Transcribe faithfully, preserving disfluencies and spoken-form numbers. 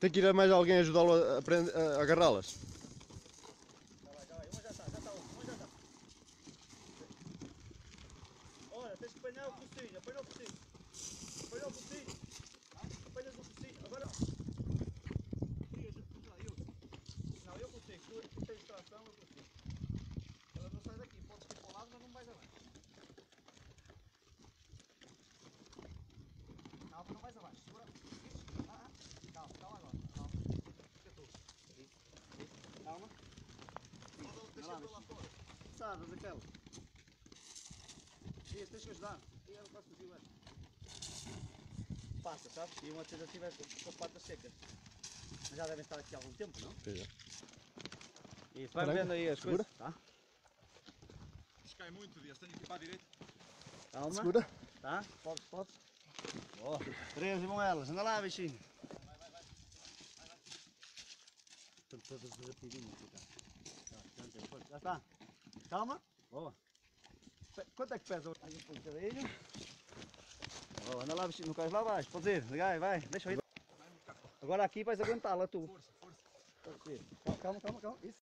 Tem que ir a mais alguém ajudá-lo a, a, a agarrá-las. Já vai, já vai. Uma já está, já está uma, uma já está. Olha, tens que apanhar o focinho, apanha o focinho. Apanha o focinho. Apanhas o focinho. Agora. Não, eu consigo. Tu, tu tens tração, eu consigo. Ela não sai daqui. Podes ir para o lado, mas não vais abaixo. Calma, não vais abaixo. Segura. Ah, calma, calma agora. Calma. Fica tu. Calma. Deixa eu lá fora. Sabes aquela? Isso, tens que ajudar. E ela quase fazia esta. Passa, sabes? E uma coisa assim vai com as patas secas. Mas já devem estar aqui há algum tempo, não? Pois é. Isso, vai vendo aí as Segura. coisas. Tá? Isto cai muito, Dias. Tenho que ir para a direita. Calma. Segura. Tá? Podes, podes. Boa. Três vão elas. Anda lá, bichinho. Vai, vai, vai. vai, vai. Estão todas rapidinhas aqui, tá? Já está. Calma. Boa. Quanto é que pesa? Aí um bocadinho. Boa, anda lá, bichinho. Não cais lá abaixo. Pode ir. Vai, vai. Deixa eu ir. Agora aqui vais aguentá-la tu. Força, força. Calma, calma, calma. Isso.